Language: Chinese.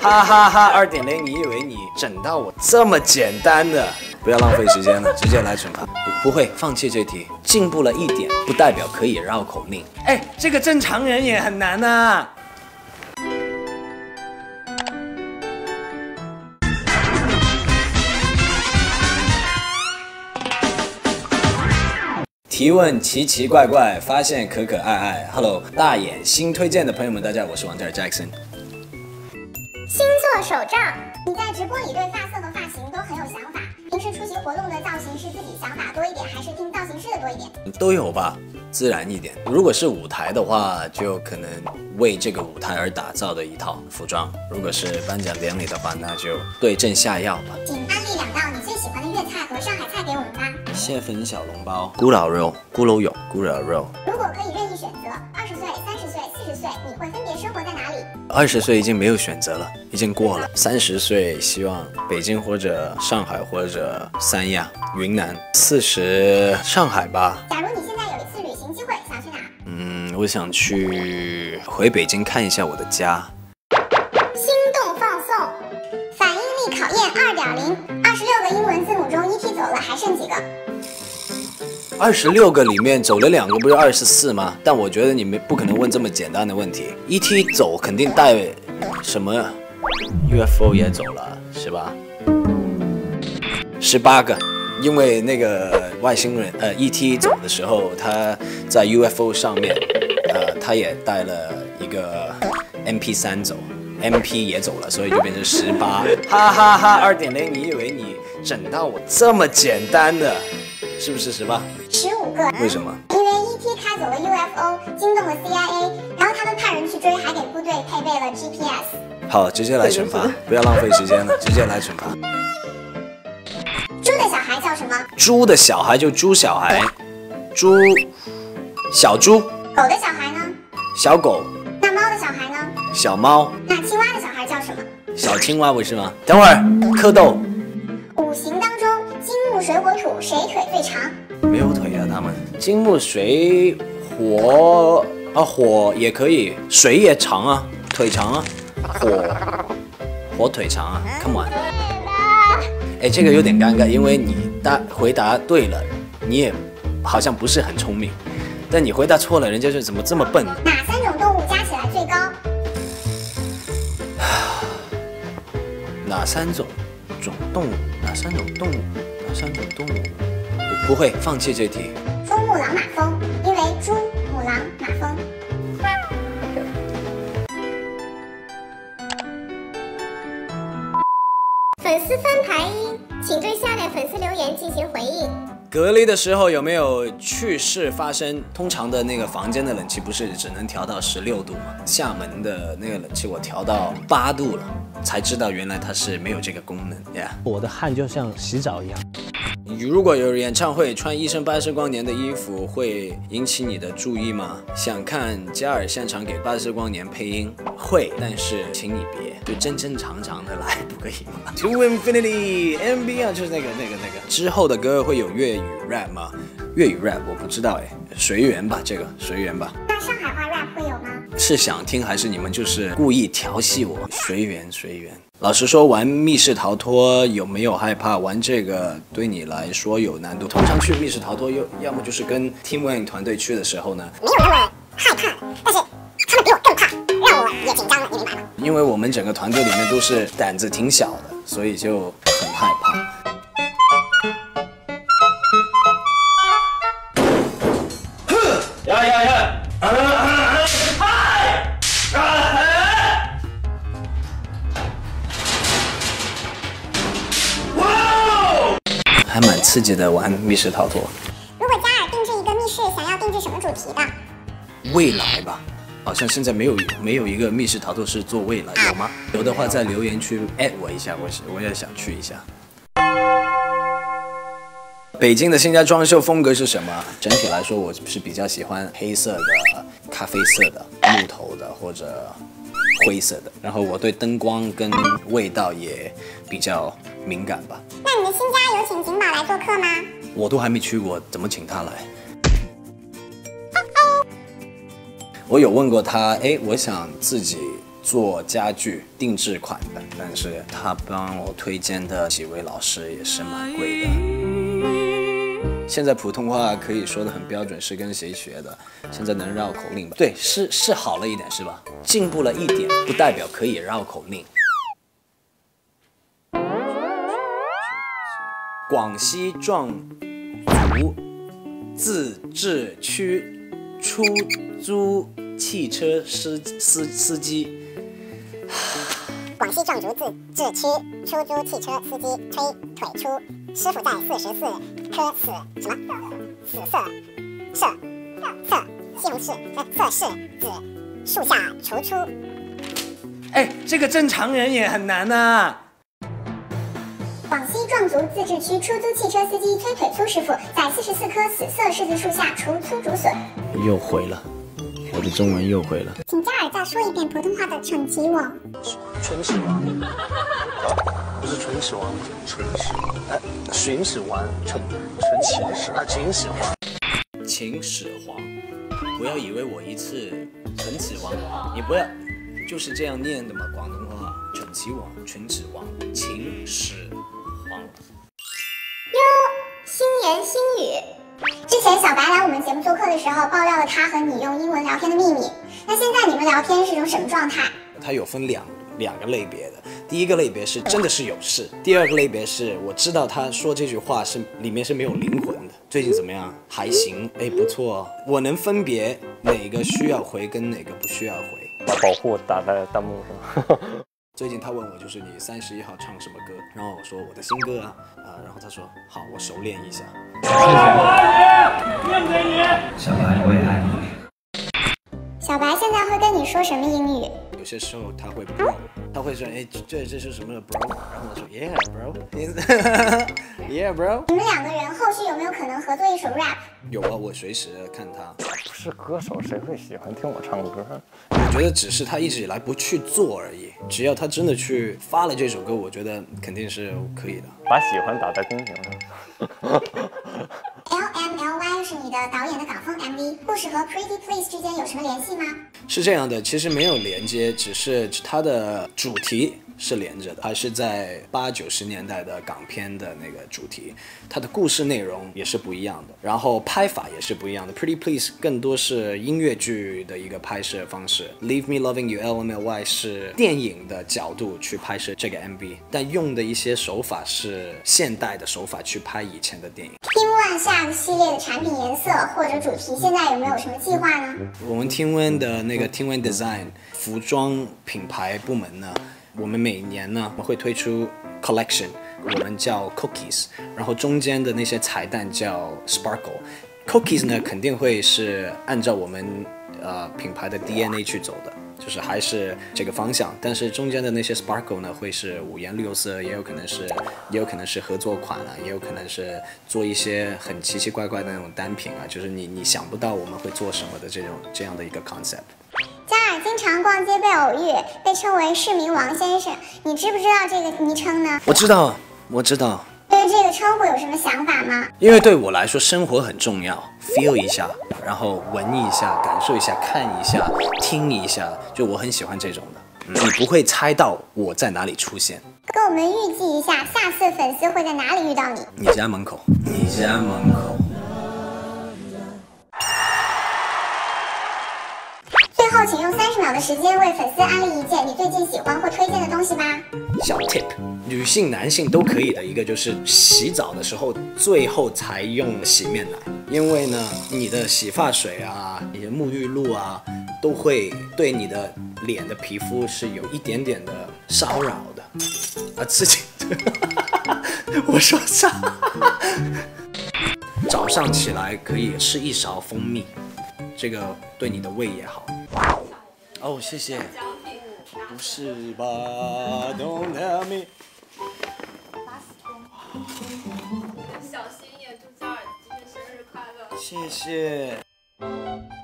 哈哈哈！2.0，你以为你整到我这么简单的？不要浪费时间了，直接来惩罚。不会放弃这题，进步了一点，不代表可以绕口令。哎，这个正常人也很难啊。提问奇奇怪怪，发现可可爱爱。Hello， 大眼新推荐的朋友们，大家好，我是王嘉尔 Jackson。 星座手账，你在直播里对发色和发型都很有想法。平时出席活动的造型是自己想法多一点，还是听造型师的多一点？ 都有吧，自然一点。如果是舞台的话，就可能为这个舞台而打造的一套服装；如果是颁奖典礼的话，那就对症下药吧。 请安利2道你最喜欢的粤菜和上海菜给我们吧。 蟹粉小笼包、咕老肉、咕噜涌、咕老肉。 如果可以任意选择，20岁、30岁、40岁，你会分别生活在哪里 ？20岁已经没有选择了，已经过了。30岁希望北京或者上海或者三亚、云南。40上海吧。 假如你现在有一次旅行机会，想去哪？ 我想回北京看一下我的家。 心动放送，反应力考验2.0，26个英文字母中ET走了，还剩几个 ？26个里面走了2个，不是24吗？但我觉得你们不可能问这么简单的问题。ET 走肯定带什么 UFO 也走了，是吧？18个，因为那个外星人ET 走的时候，他在 UFO 上面，他也带了一个 MP3 走。MP 也走了，所以就变成18。哈哈哈！2.0，你以为你整到我这么简单的？是不是18？15 个。 为什么？ 因为 ET 开走了 UFO， 惊动了 CIA， 然后他们派人去追，还给部队配备了 GPS。 好，直接来惩罚，不要浪费时间了，直接来惩罚。 猪的小孩叫什么？ 猪的小孩就猪小孩，小猪。 狗的小孩呢？ 小狗。 那猫的小孩呢？ 小猫。 那青蛙的小孩叫什么？ 小青蛙不是吗？等会儿，蝌蚪。 五行当中，金木水火土谁腿最长？ 没有腿啊，他们。金木水火啊，火也可以，水也长啊，腿长啊，火腿长啊 ，Come on。哎，这个有点尴尬，因为你回答对了，你也好像不是很聪明，但你回答错了，人家就怎么这么笨？ 哪3种动物加起来最高？ 哪3种动物？哪3种动物？不会放弃这题。 珠穆朗玛峰，因为珠穆朗玛峰。粉丝翻牌音，请对下列粉丝留言进行回应。 隔离的时候有没有趣事发生？通常的那个房间的冷气不是只能调到16度吗？厦门的那个冷气我调到8度了，才知道原来它是没有这个功能。 我的汗就像洗澡一样。 如果有演唱会穿一身巴斯光年的衣服，会引起你的注意吗？想看嘉尔现场给巴斯光年配音，会，但是请你别，就正常的来，不可以吗 ？To Infinity MB 啊，就是那个。之后的歌会有粤语 rap 吗？粤语 rap 我不知道哎，随缘吧，这个随缘吧。 那上海话 rap 会有吗？ 是想听还是你们就是故意调戏我？随缘。老实说，玩密室逃脱有没有害怕？玩这个对你来说有难度？通常去密室逃脱要么就是跟 Team Wang 团队去的时候呢， 没有那么害怕，但是他们比我更怕，让我也紧张了，你明白吗？ 因为我们整个团队里面都是胆子挺小的，所以就很害怕。还蛮刺激的，玩密室逃脱。 如果嘉尔定制一个密室，想要定制什么主题的？ 未来吧，好像现在没有一个密室逃脱是做未来，有吗？有的话在留言区我一下，我也想去一下。北京的新家装修风格是什么？整体来说，我是比较喜欢黑色的、咖啡色的、木头的或者灰色的。然后我对灯光跟味道也比较敏感吧。 那你的新家有请景宝来做客吗？ 我都还没去过，怎么请他来？我有问过他，我想自己做家具定制款的，但是他帮我推荐的几位老师也是蛮贵的。现在普通话可以说的很标准，是跟谁学的？现在能绕口令吧？对，是好了一点是吧？进步了一点，不代表可以绕口令。广西壮族自治区出租汽车司机。 广西壮族自治区出租汽车司机推腿出，师傅在44棵死什么死色西红柿色柿子树下踌躇。 哎，这个正常人也很难啊。 广西壮族自治区出租汽车司机推腿粗师傅在44棵死色柿子树下除粗竹笋。 又回了，我的中文又回了。 请加尔再说一遍普通话的逞起我。 唇齿王，不是唇齿王，唇齿，寻齿王，唇秦始啊，秦始皇， 秦始皇，不要以为我一次陈始皇，你不要就是这样念的嘛，广东话，陈启王、秦始皇、秦始皇。 哟，新言新语。之前小白来我们节目做客的时候，爆料了他和你用英文聊天的秘密。那现在你们聊天是种什么状态？ 它有分两个类别的，第一个类别是真的是有事，第二个类别是我知道他说这句话是里面是没有灵魂的。最近怎么样？还行，哎，不错，我能分别哪个需要回跟哪个不需要回。 把保护打在弹幕上。 最近他问我就是你31号唱什么歌，然后我说我的新歌啊，然后他说好，我熟练一下。 小白，我也爱你。 小白现在会跟你说什么英语？ 有些时候他会 bro， 他会说哎这是什么的 bro， 然后我说 yeah bro， yeah bro。 你们两个人后续有没有可能合作一首 rap？ 有啊，我随时看他。 不是歌手，谁会喜欢听我唱歌？ 我觉得只是他一直以来不去做而已。只要他真的去发了这首歌，我觉得肯定是可以的。 把喜欢打在公屏上。 LMLY 是你的导演的港风 MV， 故事和 Pretty Please 之间有什么联系吗？ 是这样的，其实没有连接，只是它的主题是连着的，还是在80、90年代的港片的那个主题，它的故事内容也是不一样的，然后拍法也是不一样的。Pretty Please 更多是音乐剧的一个拍摄方式 ，Leave Me Loving You LMLY 是电影的角度去拍摄这个 MV， 但用的一些手法是现代的手法去拍以前的电影。 Team One 下个系列的产品颜色或者主题，现在有没有什么计划呢？ 我们 Team One 的那个 Team One Design 服装品牌部门呢，我们每年呢会推出 collection， 我们叫 cookies， 然后中间的那些彩蛋叫 sparkle。cookies 呢肯定会是按照我们品牌的 DNA 去走的，就是还是这个方向，但是中间的那些 sparkle 呢会是五颜六色，也有可能是合作款啊，也有可能是做一些很奇奇怪怪的那种单品啊，就是你想不到我们会做什么的这样的一个 concept。 加尔经常逛街被偶遇，被称为市民王先生，你知不知道这个昵称呢？ 我知道。 对于这个称呼有什么想法吗？ 因为对我来说，生活很重要 ，feel 一下，然后闻一下，感受一下，看一下，听一下，就我很喜欢这种的。你不会猜到我在哪里出现。 跟我们预计一下，下次粉丝会在哪里遇到你？ 你家门口。 最后，请用30秒的时间为粉丝安利一件你最近喜欢或推荐的东西吧。 小 tip， 女性、男性都可以的一个就是洗澡的时候最后才用洗面奶，因为呢，你的洗发水啊、你的沐浴露啊，都会对你的脸的皮肤是有一点点的骚扰的。自己，我说啥？早上起来可以吃一勺蜂蜜，这个对你的胃也好。哦，谢谢。不是吧 ？Don't tell me。 小心也祝嘉尔今天生日快乐。 谢谢。